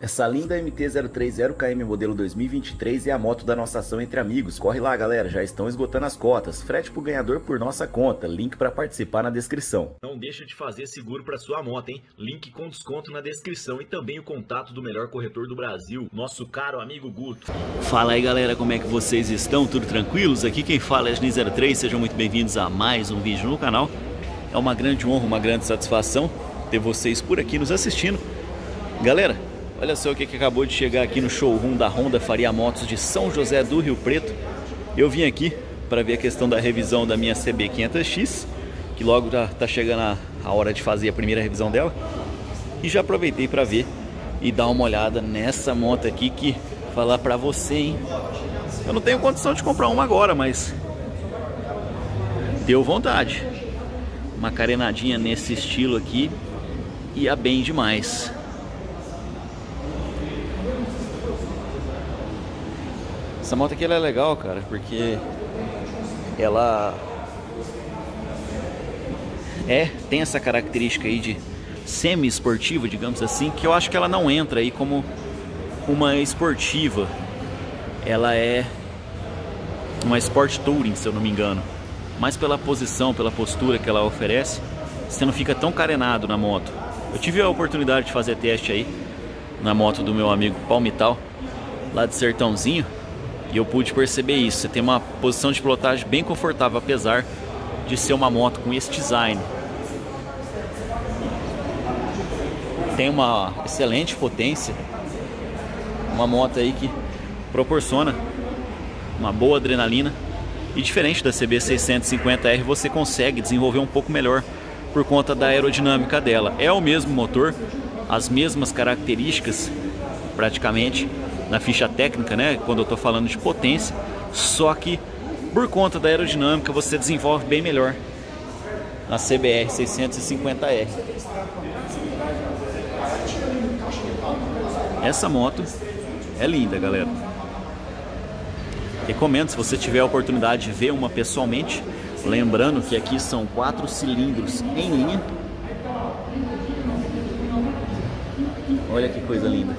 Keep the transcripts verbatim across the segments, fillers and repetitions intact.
Essa linda M T zero três zero K M modelo dois mil e vinte e três é a moto da nossa ação entre amigos. Corre lá, galera, já estão esgotando as cotas. Frete pro ganhador por nossa conta. Link para participar na descrição. Não deixa de fazer seguro para sua moto, hein? Link com desconto na descrição e também o contato do melhor corretor do Brasil, nosso caro amigo Guto. Fala aí, galera, como é que vocês estão? Tudo tranquilos? Aqui quem fala é a Asni zero três, sejam muito bem-vindos a mais um vídeo no canal. É uma grande honra, uma grande satisfação ter vocês por aqui nos assistindo. Galera, olha só o que, que acabou de chegar aqui no showroom da Honda Faria Motos de São José do Rio Preto. Eu vim aqui para ver a questão da revisão da minha C B quinhentos X, que logo já está chegando a, a hora de fazer a primeira revisão dela. E já aproveitei para ver e dar uma olhada nessa moto aqui, que falar para você, hein? Eu não tenho condição de comprar uma agora, mas deu vontade. Uma carenadinha nesse estilo aqui ia bem demais. Essa moto aqui ela é legal, cara, porque ela é, tem essa característica aí de semi-esportiva, digamos assim, que eu acho que ela não entra aí como uma esportiva. Ela é uma Sport Touring, se eu não me engano. Mas pela posição, pela postura que ela oferece, você não fica tão carenado na moto. Eu tive a oportunidade de fazer teste aí na moto do meu amigo Palmital, lá de Sertãozinho. E eu pude perceber isso, você tem uma posição de pilotagem bem confortável, apesar de ser uma moto com esse design. Tem uma excelente potência, uma moto aí que proporciona uma boa adrenalina. E diferente da C B seiscentos e cinquenta R, você consegue desenvolver um pouco melhor por conta da aerodinâmica dela. É o mesmo motor, as mesmas características praticamente na ficha técnica, né, quando eu tô falando de potência, só que por conta da aerodinâmica você desenvolve bem melhor na C B R seiscentos e cinquenta R. Essa moto é linda, galera. Recomendo, se você tiver a oportunidade de ver uma pessoalmente, lembrando que aqui são quatro cilindros em linha. Olha que coisa linda.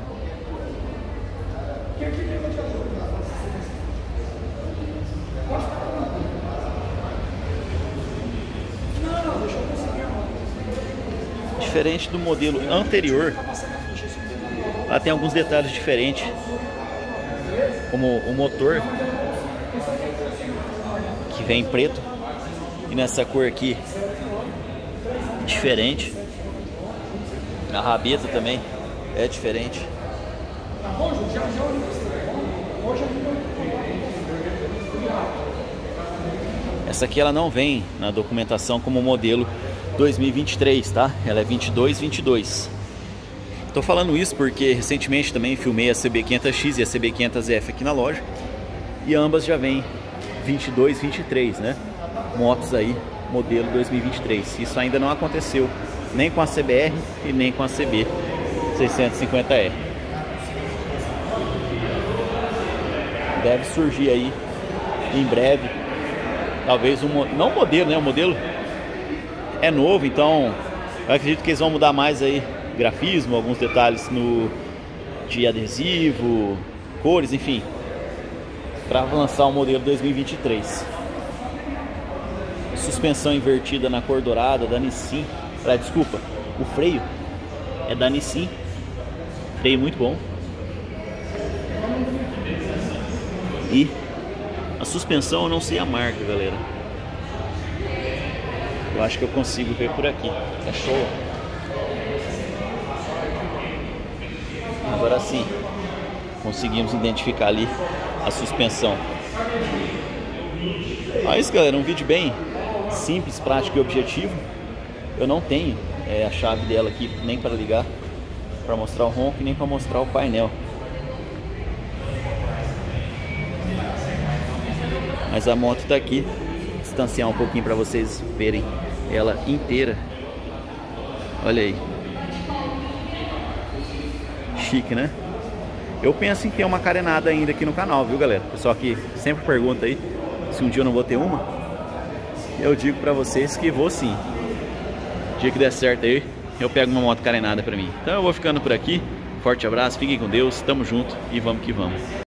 Diferente do modelo anterior, ela tem alguns detalhes diferentes, como o motor, que vem em preto, e nessa cor aqui diferente. A rabeta também é diferente. Essa aqui ela não vem na documentação como modelo dois mil e vinte e três, tá? Ela é vinte e dois vinte e dois. Tô falando isso porque recentemente também filmei a C B quinhentos X e a C B quinhentos F aqui na loja, e ambas já vêm vinte e dois vinte e três, né? Motos aí modelo dois mil e vinte e três. Isso ainda não aconteceu nem com a C B R e nem com a C B seiscentos e cinquenta R. Deve surgir aí em breve, talvez um, não um modelo, né? O modelo é novo, então eu acredito que eles vão mudar mais aí grafismo, alguns detalhes no de adesivo, cores, enfim, para lançar o modelo dois mil e vinte e três. Suspensão invertida na cor dourada da Nissin. Ah, desculpa, o freio é da Nissin, freio muito bom. E a suspensão eu não sei a marca, galera. Eu acho que eu consigo ver por aqui. É show. Agora sim, conseguimos identificar ali a suspensão. Ah, isso, galera, um vídeo bem simples, prático e objetivo. Eu não tenho é, a chave dela aqui, nem para ligar, para mostrar o ronco, nem para mostrar o painel. Mas a moto tá aqui. Vou distanciar um pouquinho para vocês verem ela inteira. Olha aí. Chique, né? Eu penso em ter uma carenada ainda aqui no canal, viu, galera? Pessoal que sempre pergunta aí se um dia eu não vou ter uma. Eu digo pra vocês que vou sim. O dia que der certo aí, eu pego uma moto carenada pra mim. Então eu vou ficando por aqui. Forte abraço, fiquem com Deus, tamo junto e vamos que vamos.